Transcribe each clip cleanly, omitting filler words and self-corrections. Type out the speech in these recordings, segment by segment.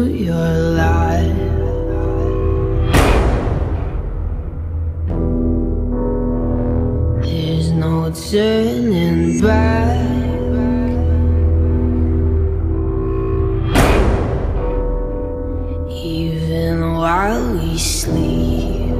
your life. There's no turning back. Even while we sleep,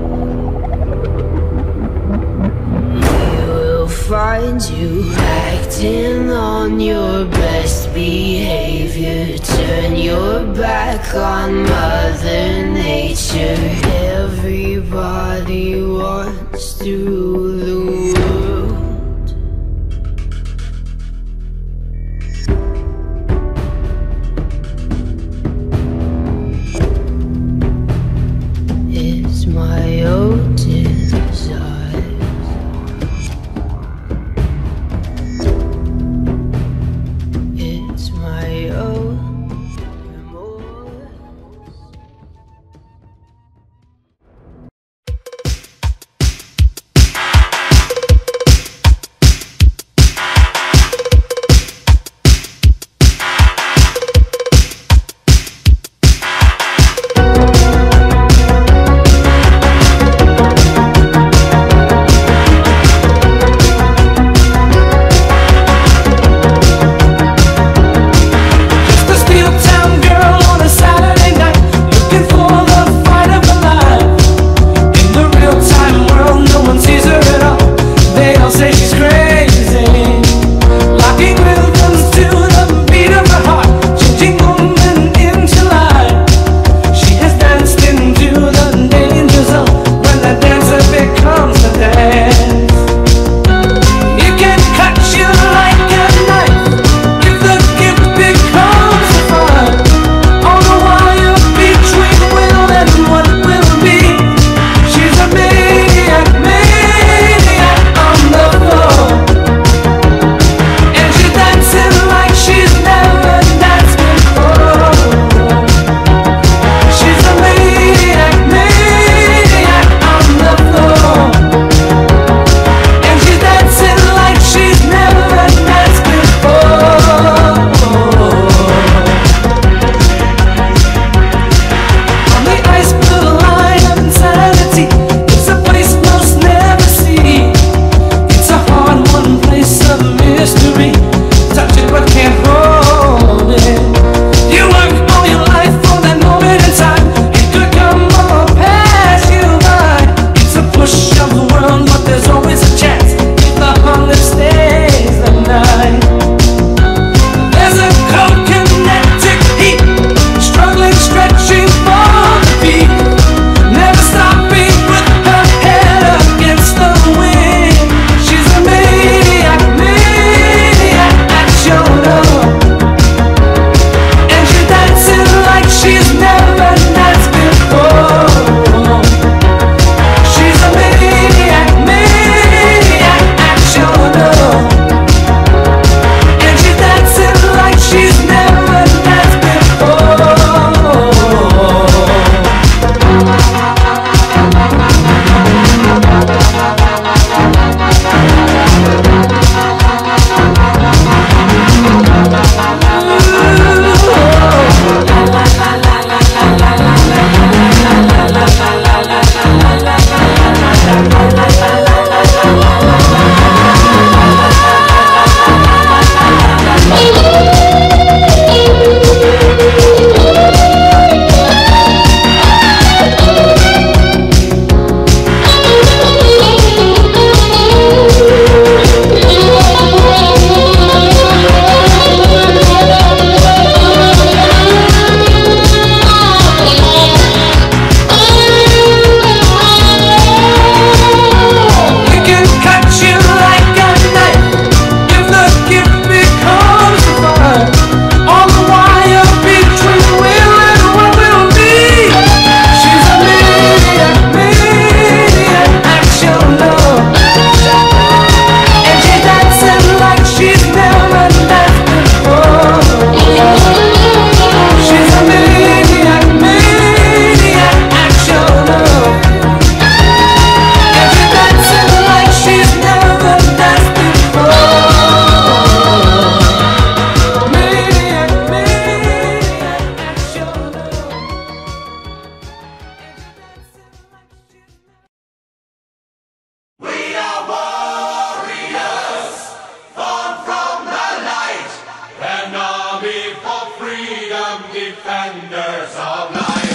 we will find you acting on your best behavior. Turn your back on Mother Nature. Everybody wants to rule the world. It's my own desire. It's my own remorse. wonders of life.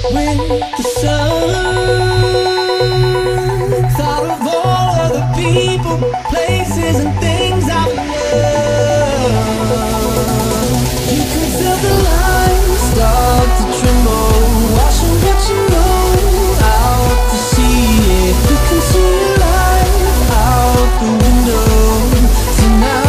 with the sun. Thought of all of the people, places, and things I love. You could feel the lines start to tremble, watching what you know out to sea. Yeah, you can see your life out the window tonight.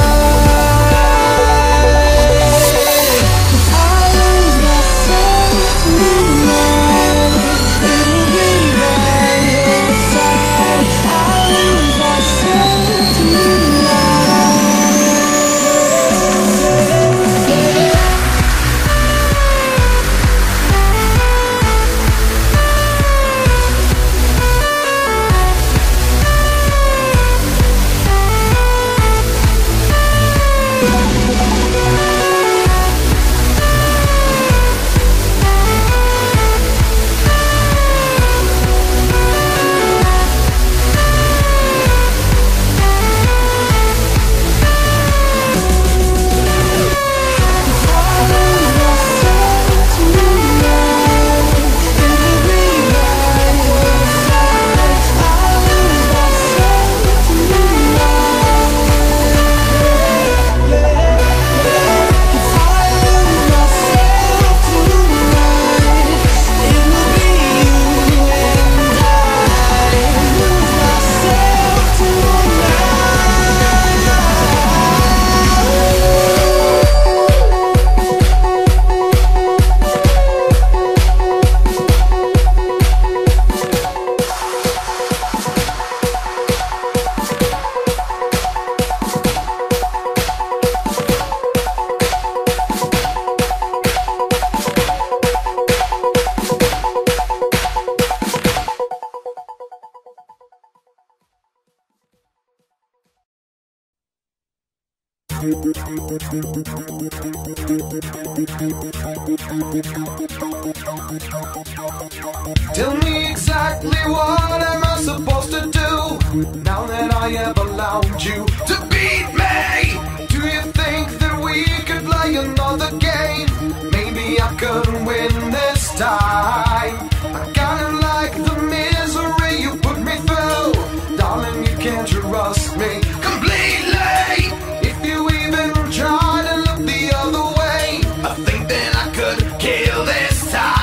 Tell me exactly what am I supposed to do now that I have allowed you to beat me? Do you think that we could play another game? Maybe I could win this time. I kinda like the misery you put me through. Darling, you can't trust me completely. If you even try to look the other way, I think that I could kill this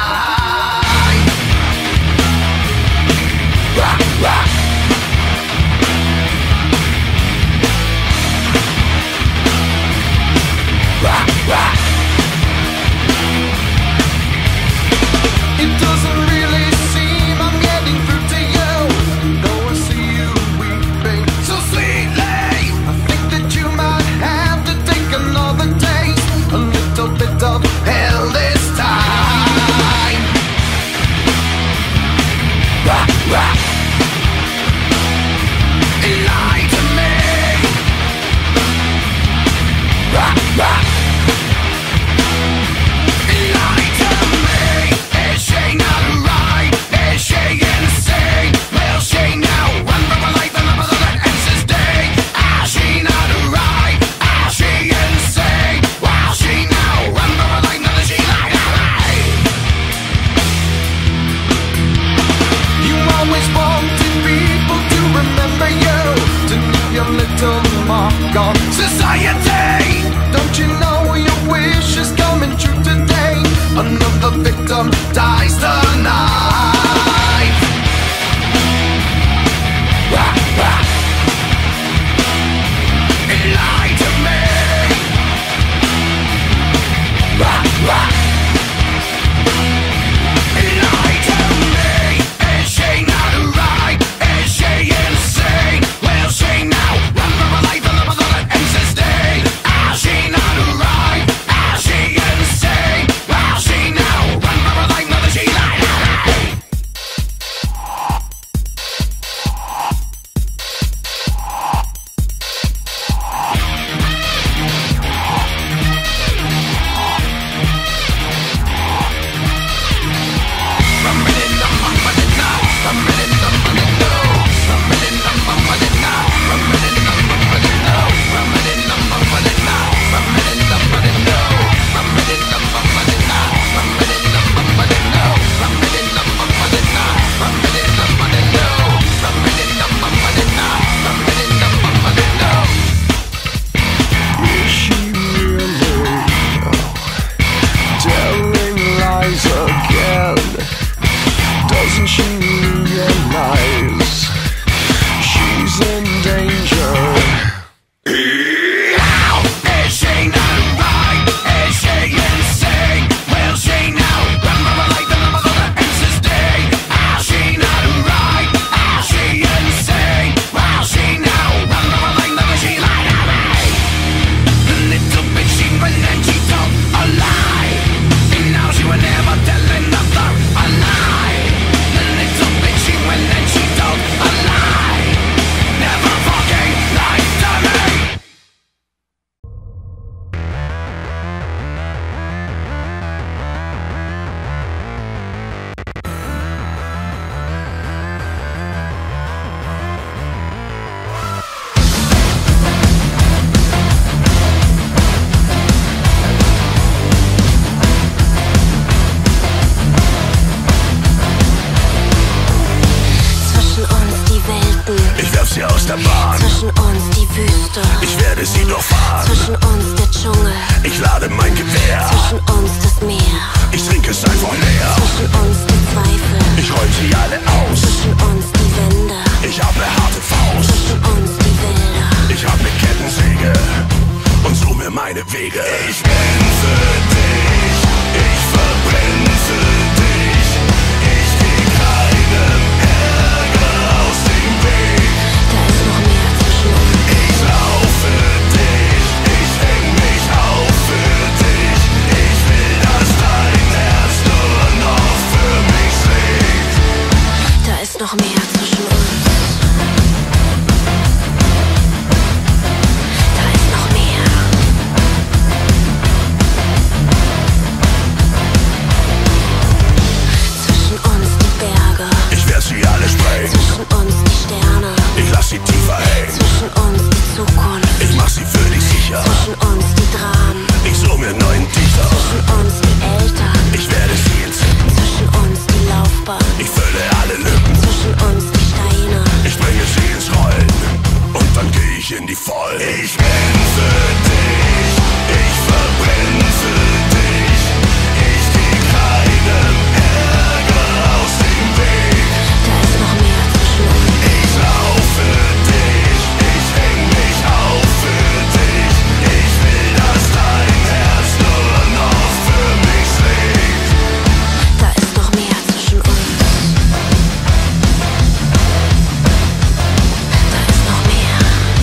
time. Rock, rock. Rock, rock. It ist einfach leer. Zwischen uns die Zweifel, Ich roll sie alle aus. zwischen uns die Wände, Ich hab ne harte Faust. zwischen uns die Wälder. Ich hab ne Kettensäge und such mir meine Wege. Ich bin für dich, ich verbrenne für dich. Ich geh keinem Ärger aus dem Weg. Da ist noch mehr zwischen uns. Ich lauf für dich, ich häng mich auf für dich. Ich will, dass dein Herz nur noch für mich schlägt. Da ist noch mehr zwischen uns. Da ist noch mehr. Zwischen uns die Berge, Ich werd sie alle sprengen, zwischen uns die Sterne, ich lass sie tiefer hängen. zwischen uns die Zukunft, Ich mach sie für dich sicher, zwischen uns die Dramen, ich such mir neuen Dichter. zwischen uns die Eltern, Ich werde sie entzünden, zwischen uns die Laufbahn, ich fülle alle Lücken. zwischen uns die Steine. Ich bringe sie ins Rollen und dann geh ich in die Vollen. Ich bin für dich, ich verbrenne für dich. Ich geh keinem Ärger aus dem Weg. Da ist noch mehr zwischen uns. Ich lauf für dich, ich häng mich auf für dich. Ich will, dass dein Herz nur noch für mich schlägt. Da ist noch mehr zwischen uns. Da ist noch mehr.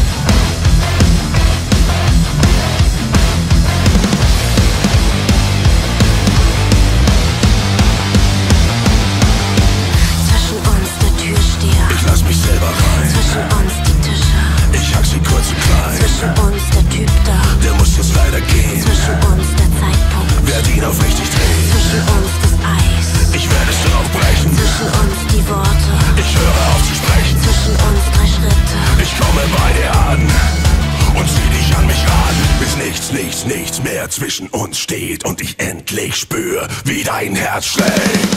Zwischen uns der Türsteher, Ich lass mich selber rein, zwischen uns die Tische, ich hack sie kurz und klein. zwischen uns der Typ da, Der muss jetzt leider gehen, zwischen uns der Zeitpunkt, werd ihn auf richtig drehen. zwischen uns das Eis, Ich werde es drauf brechen, zwischen uns die Worte, ich höre auf zu sprechen. zwischen uns 3 Schritte. Ich komme bei dir an und zieh dich an mich ran, bis nichts mehr zwischen uns steht und ich endlich spür, wie dein Herz schlägt.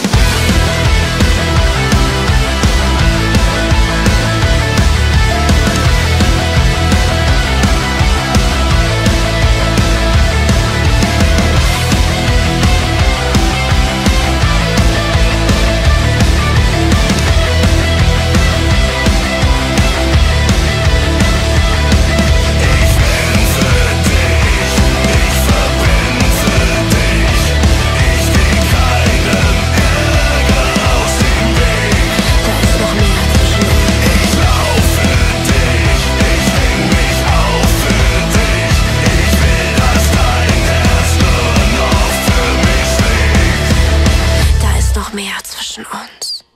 Da ist noch mehr zwischen uns.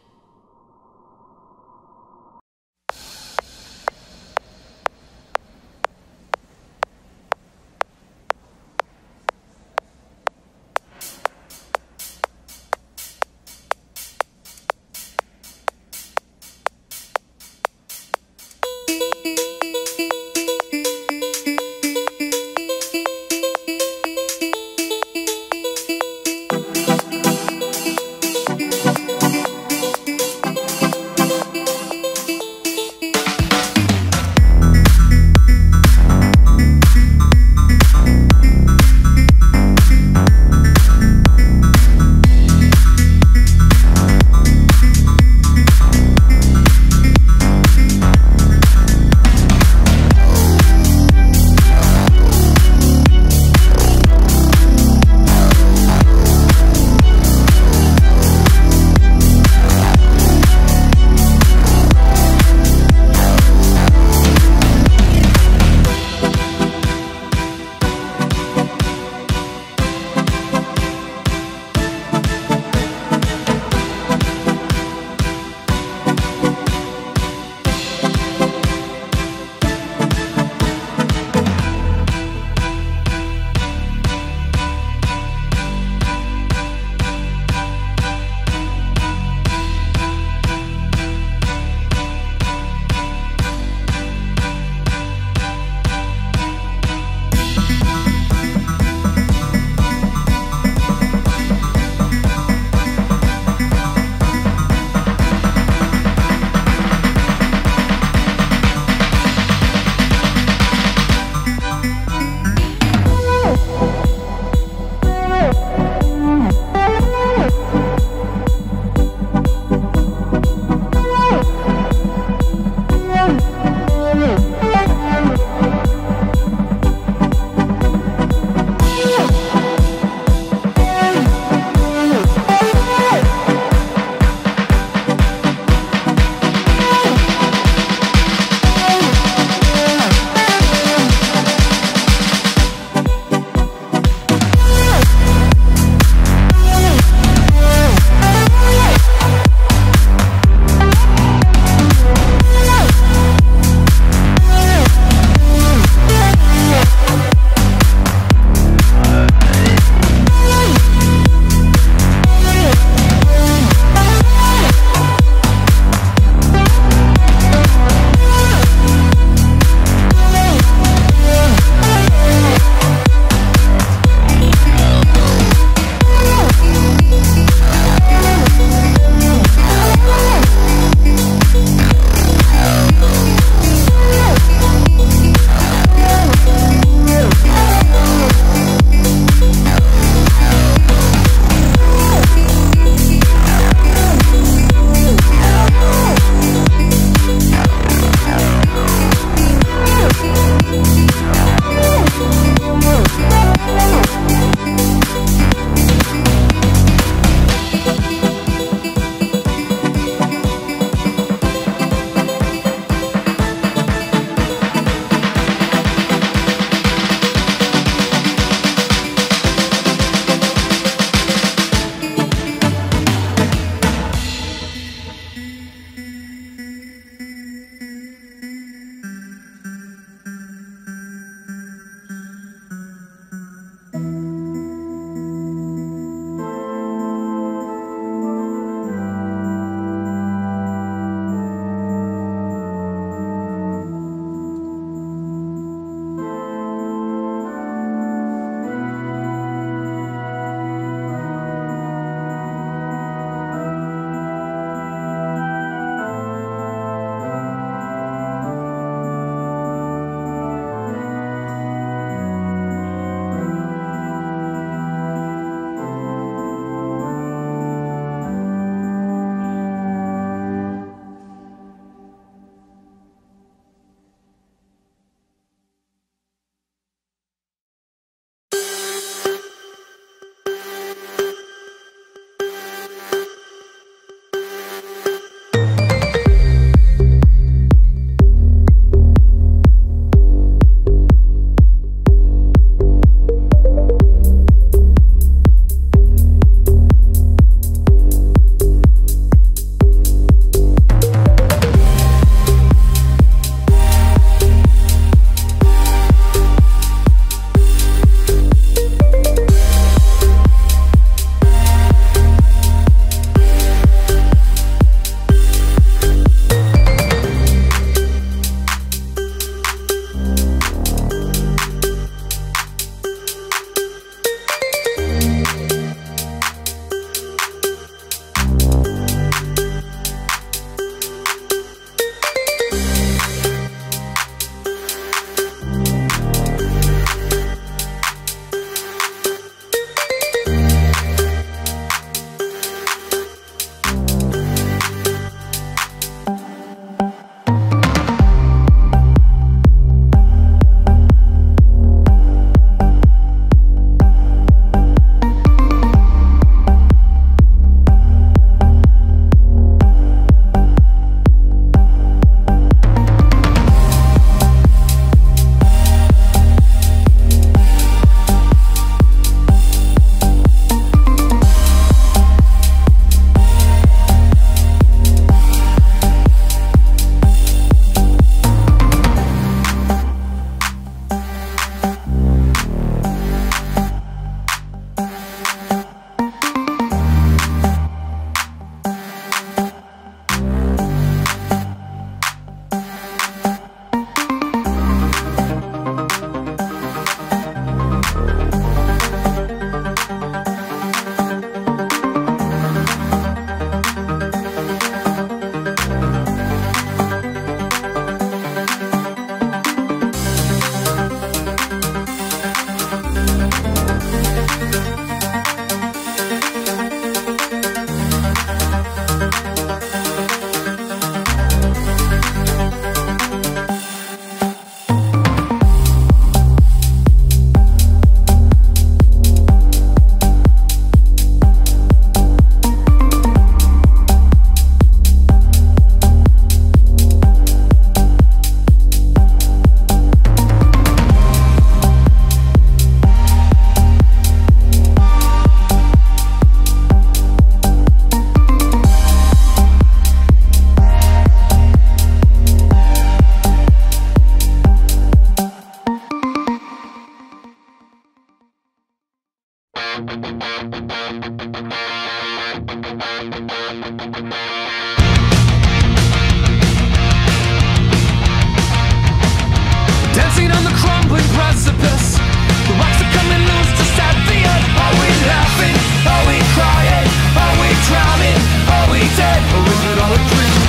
Dancing on the crumbling precipice, the rocks are coming loose just at the end. Are we laughing? Are we crying? Are we drowning? Are we dead? Or is it all a dream?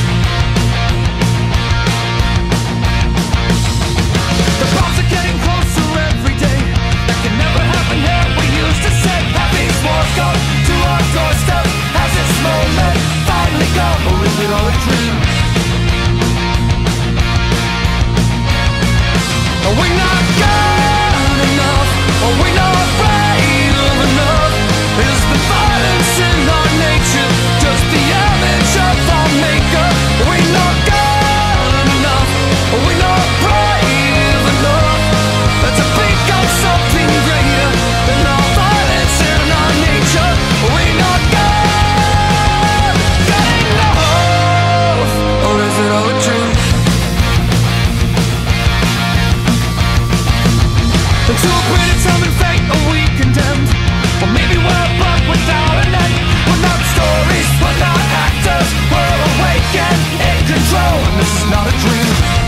The bombs are getting closer every day. That can never happen here. We used to say happy wars come to our doorstep. Has this moment finally come? Or is it all a dream? Are we not good enough? Are we not brave enough? Is the violence in our nature just the image of our maker? Are we not good enough? Are we not brave enough to become something greater than our violence in our nature? Are we not good enough? Or is it all a dream? To a greater time and fate are we condemned? Or maybe we're a book without an end. We're not stories, we're not actors. We're awake and in control, and this is not a dream.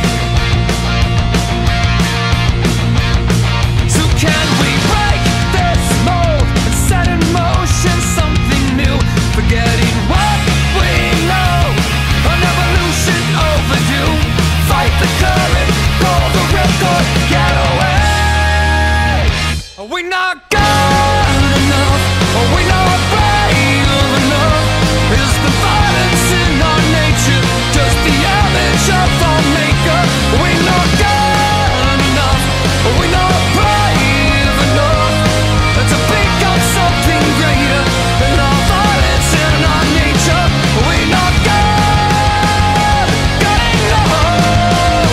So can we break this mold and set in motion something new? Forgetting what we know, an evolution overdue. Fight the current, go the ripcord, get away. Are we not good enough? Are we not brave enough? Is the violence in our nature just the image of our maker? Are we not good enough? Are we not brave enough to become something greater than our violence in our nature? Are we not good enough?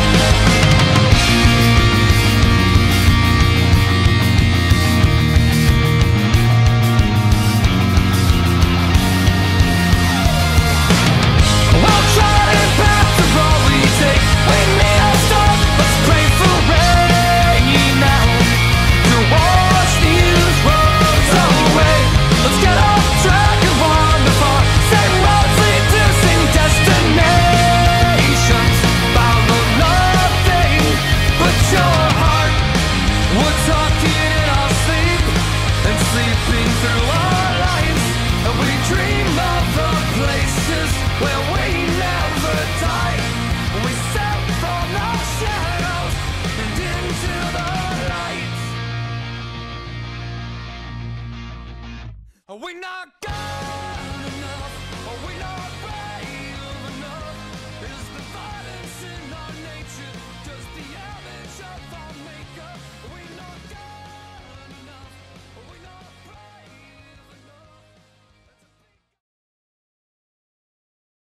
Well trodden path of all we take. We need a start. Let's pray for rain now to wash these roads away. Let's get off track and wander far. Same roads lead to same destinations. Follow nothing but your heart. We're talking in our sleep and sleeping through our lives. And we dream of the places where we never die. We step from the shadows and into the light. Are we not